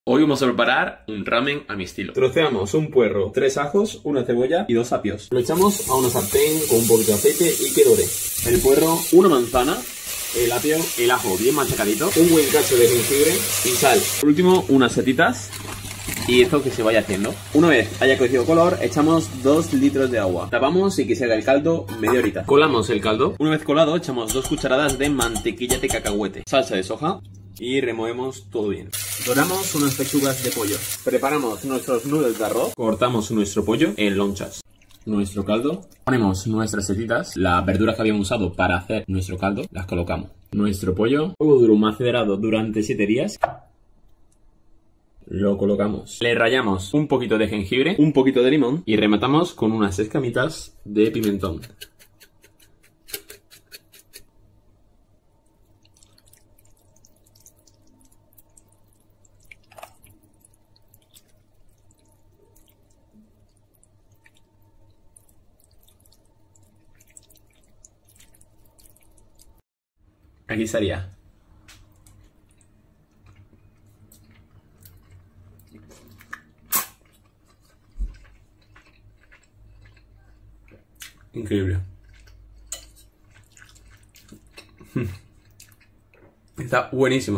Hoy vamos a preparar un ramen a mi estilo. Troceamos un puerro, 3 ajos, una cebolla y 2 apios. Lo echamos a una sartén con un poquito de aceite y que dore. El puerro, una manzana, el apio, el ajo bien machacadito, un buen cacho de jengibre y sal. Por último, unas setitas y esto que se vaya haciendo. Una vez haya cogido color, echamos 2 litros de agua. Tapamos y que se haga el caldo media horita. Colamos el caldo. Una vez colado, echamos 2 cucharadas de mantequilla de cacahuete, salsa de soja y removemos todo bien. Doramos unas pechugas de pollo. Preparamos nuestros noodles de arroz. Cortamos nuestro pollo en lonchas. Nuestro caldo. Ponemos nuestras setitas. Las verduras que habíamos usado para hacer nuestro caldo las colocamos. Nuestro pollo. Huevo duro macerado durante 7 días. Lo colocamos. Le rallamos un poquito de jengibre, un poquito de limón y rematamos con unas escamitas de pimentón. Aquí estaría. Increíble. Está buenísimo.